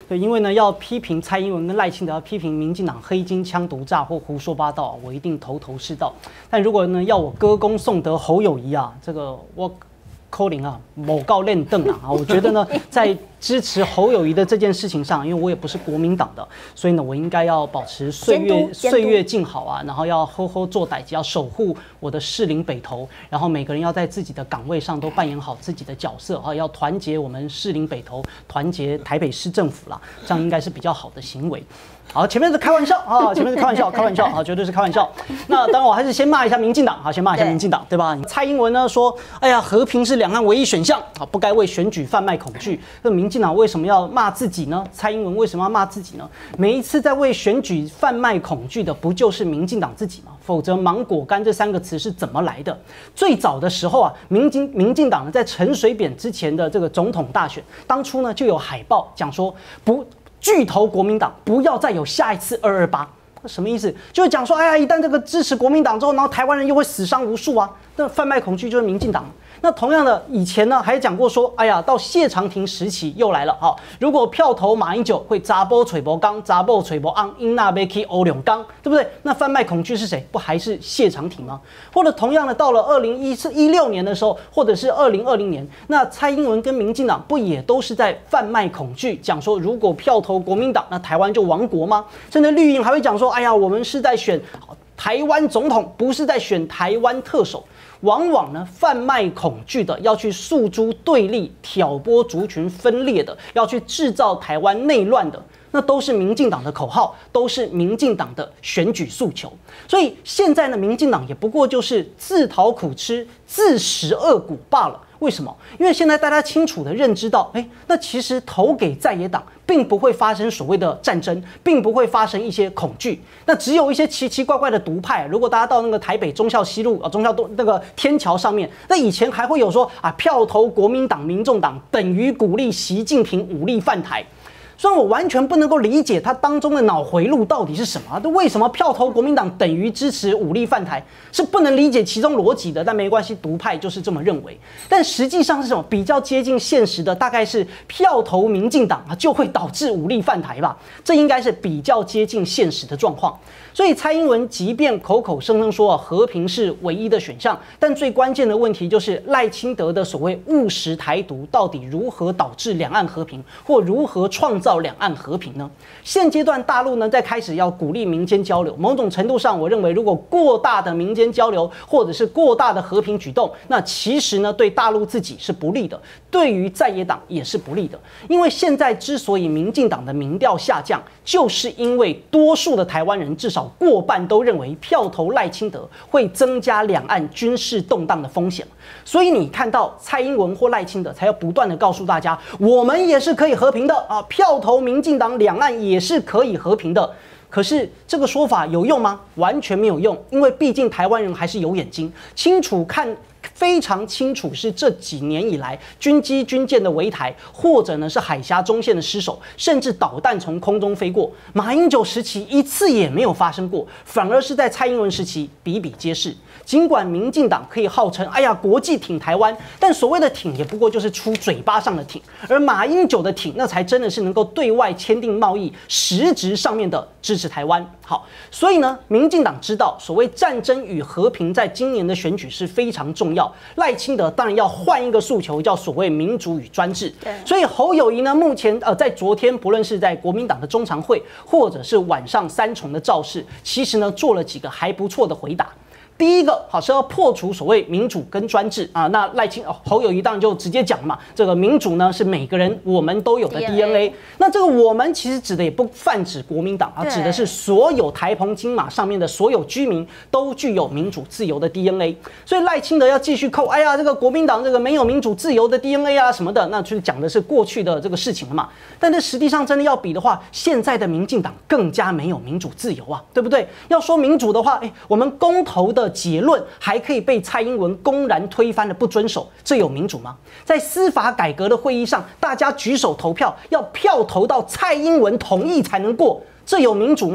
对，因为呢要批评蔡英文跟赖清德，要批评民进党黑金枪毒诈或胡说八道，我一定头头是道。但如果呢要我歌功颂德侯友宜啊，这个我扣零啊，某告练凳啊，我觉得呢在支持侯友宜的这件事情上，因为我也不是国民党的，所以呢我应该要保持岁月静好啊，然后要好好做代志，要守护我的士林北投，然后每个人要在自己的岗位上都扮演好自己的角色啊，要团结我们士林北投，团结台北市政府啦，这样应该是比较好的行为。好，前面是开玩笑啊，前面是开玩笑，开玩笑啊，绝对是开玩笑。那当然，我还是先骂一下民进党，好，先骂一下民进党，对吧？蔡英文呢说，哎呀，和平是两岸唯一选项，啊，不该为选举贩卖恐惧。那民进党为什么要骂自己呢？蔡英文为什么要骂自己呢？每一次在为选举贩卖恐惧的，不就是民进党自己吗？否则“芒果干”这3个词是怎么来的？最早的时候啊，民进党呢，在陈水扁之前的这个总统大选，当初呢就有海报讲说拒投国民党，不要再有下一次228。什么意思？就是讲说，哎呀，一旦这个支持国民党之后，然后台湾人又会死伤无数啊。那贩卖恐惧就是民进党。那同样的，以前呢还讲过说，哎呀，到谢长廷时期又来了哈。如果票投马英九，会查甫找无刚，查某找无昂，因那要去欧两刚，对不对？那贩卖恐惧是谁？不还是谢长廷吗？或者同样的，到了2016年的时候，或者是2020年，那蔡英文跟民进党不也都是在贩卖恐惧，讲说如果票投国民党，那台湾就亡国吗？甚至绿营还会讲说，哎呀，我们是在选台湾总统，不是在选台湾特首。往往呢，贩卖恐惧的，要去诉诸对立、挑拨族群分裂的，要去制造台湾内乱的，那都是民进党的口号，都是民进党的选举诉求。所以现在呢，民进党也不过就是自讨苦吃、自食恶果罢了。为什么？因为现在大家清楚的认知到，那其实投给在野党，并不会发生所谓的战争，并不会发生一些恐惧。那只有一些奇奇怪怪的独派。如果大家到那个台北忠孝西路忠孝那个天桥上面，那以前还会有说啊，票投国民党、民众党等于鼓励习近平武力犯台。虽然我完全不能够理解它当中的脑回路到底是什么，为什么票投国民党等于支持武力犯台，是不能理解其中逻辑的。但没关系，独派就是这么认为。但实际上是什么？比较接近现实的，大概是票投民进党就会导致武力犯台吧。这应该是比较接近现实的状况。所以蔡英文即便口口声声说和平是唯一的选项，但最关键的问题就是赖清德的所谓务实台独到底如何导致两岸和平，或如何创造两岸和平呢？现阶段大陆呢在开始要鼓励民间交流，某种程度上，我认为如果过大的民间交流或者是过大的和平举动，那其实呢对大陆自己是不利的，对于在野党也是不利的。因为现在之所以民进党的民调下降，就是因为多数的台湾人至少过半都认为票投赖清德会增加两岸军事动荡的风险。所以你看到蔡英文或赖清德才要不断的告诉大家，我们也是可以和平的啊，票投民进党，两岸也是可以和平的。可是这个说法有用吗？完全没有用，因为毕竟台湾人还是有眼睛，非常清楚是这几年以来军机军舰的围台，或者呢是海峡中线的失守，甚至导弹从空中飞过。马英九时期一次也没有发生过，反而是在蔡英文时期比比皆是。尽管民进党可以号称哎呀国际挺台湾，但所谓的挺也不过就是出嘴巴上的挺，而马英九的挺那才真的是能够对外签订贸易，实质上面的支持台湾。好，所以呢，民进党知道所谓战争与和平在今年的选举是非常重要。赖清德当然要换一个诉求，叫所谓民主与专制。所以侯友宜呢，目前在昨天不论是在国民党的中常会，或者是晚上3重的造势，其实呢做了几个还不错的回答。第一个好是要破除所谓民主跟专制啊，那侯友宜当然就直接讲嘛，这个民主呢是每个人我们都有的 DNA， 那这个我们其实指的也不泛指国民党啊，指的是所有台澎金马上面的所有居民都具有民主自由的 DNA， 所以赖清德要继续扣，哎呀这个国民党这个没有民主自由的 DNA 啊什么的，那就是讲的是过去的这个事情了嘛。但是实际上真的要比的话，现在的民进党更加没有民主自由啊，对不对？要说民主的话，我们公投的结论还可以被蔡英文公然推翻的不遵守，这有民主吗？在司法改革的会议上，大家举手投票，要票投到蔡英文同意才能过，这有民主吗？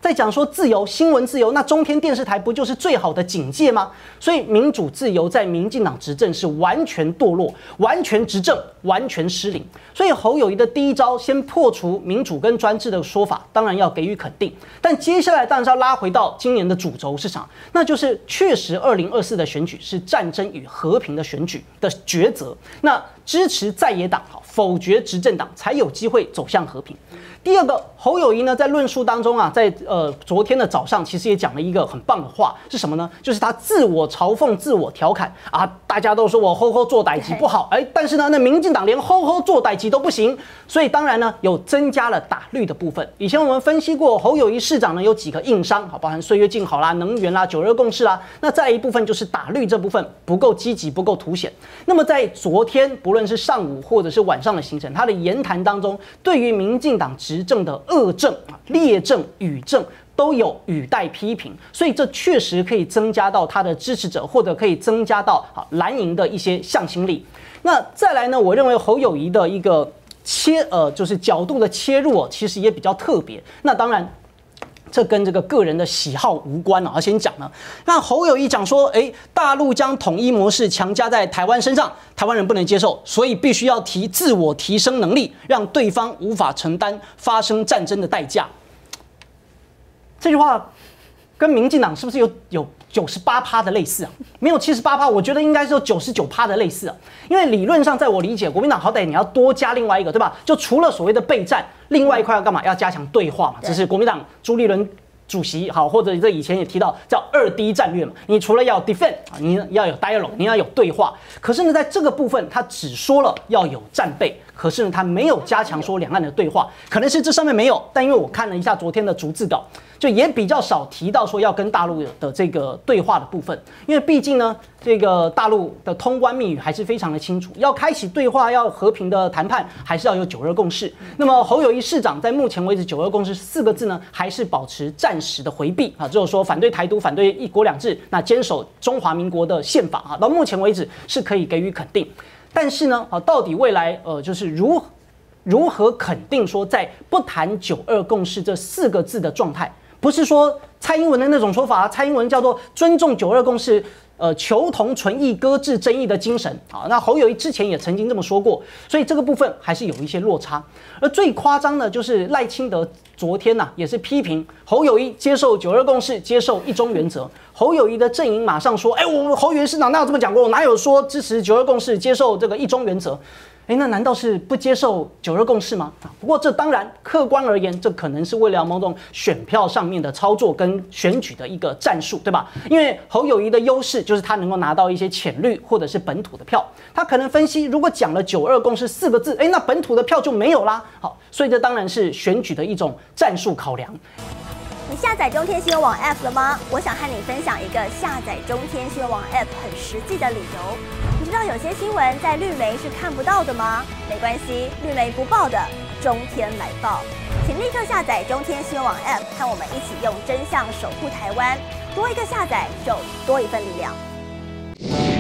在讲说自由、新闻自由，那中天电视台不就是最好的警戒吗？所以民主自由在民进党执政是完全堕落、完全执政、完全失灵。所以侯友宜的第一招，先破除民主跟专制的说法，当然要给予肯定。但接下来当然是要拉回到今年的主轴是啥？那就是确实2024的选举是战争与和平的选举的抉择。那支持在野党，否决执政党，才有机会走向和平。第二个，侯友宜呢在论述当中啊，在昨天的早上其实也讲了一个很棒的话，是什么呢？就是他自我嘲讽、自我调侃啊，大家都说我吼吼做代级不好，但是呢，那民进党连吼吼做代级都不行，所以当然呢，有增加了打绿的部分。以前我们分析过，侯友宜市长呢有几个硬伤，包含岁月静好啦、能源啦、9·2共识啦，那再一部分就是打绿这部分不够积极、不够凸显。那么在昨天，不论是上午或者是晚上的行程，他的言谈当中，对于民进党执政的恶政、劣政、语政都有语带批评，所以这确实可以增加到他的支持者，或者可以增加到蓝营的一些向心力。那再来呢，我认为侯友宜的一个就是角度的切入其实也比较特别。那当然，这跟这个个人的喜好无关啊。先讲呢，那侯友宜讲说，大陆将统一模式强加在台湾身上，台湾人不能接受，所以必须要自我提升能力，让对方无法承担发生战争的代价。这句话跟民进党是不是有98%的类似啊？没有78%，我觉得应该是有99%的类似啊。因为理论上，在我理解，国民党好歹你要多加另外一个，对吧？就除了所谓的备战，另外一块要干嘛？要加强对话嘛。这是国民党朱立伦主席或者这以前也提到叫2D 战略嘛。你除了要 defend 你要有 dialogue， 你要有对话。可是呢，在这个部分，他只说了要有战备。可是呢，他没有加强说两岸的对话，可能是这上面没有，但因为我看了一下昨天的逐字稿，就也比较少提到说要跟大陆的这个对话的部分，因为毕竟呢，这个大陆的通关密语还是非常的清楚，要开启对话，要和平的谈判，还是要有9·2共识。那么侯友宜市长在目前为止9·2共识4个字呢，还是保持暂时的回避只有说反对台独、反对一国两制，那坚守中华民国的宪法到目前为止是可以给予肯定。但是呢，到底未来就是如何肯定说在不谈9·2共识这4个字的状态，不是说蔡英文的那种说法，蔡英文叫做尊重9·2共识，求同存异、搁置争议的精神那侯友宜之前也曾经这么说过，所以这个部分还是有一些落差。而最夸张的就是赖清德昨天也是批评侯友宜接受9·2共识，接受一中原则。侯友宜的阵营马上说，我们侯友宜市长哪有这么讲过？我哪有说支持9·2共识，接受这个一中原则？那难道是不接受9·2共识吗？不过这当然客观而言，这可能是为了某种选票上面的操作跟选举的一个战术，对吧？因为侯友宜的优势就是他能够拿到一些浅绿或者是本土的票，他可能分析，如果讲了9·2共识4个字，那本土的票就没有啦。好，所以这当然是选举的一种战术考量。 你下载中天新闻网 App 了吗？我想和你分享一个下载中天新闻网 App 很实际的理由。你知道有些新闻在绿媒是看不到的吗？没关系，绿媒不报的，中天来报。请立刻下载中天新闻网 App， 和我们一起用真相守护台湾。多一个下载，就多一份力量。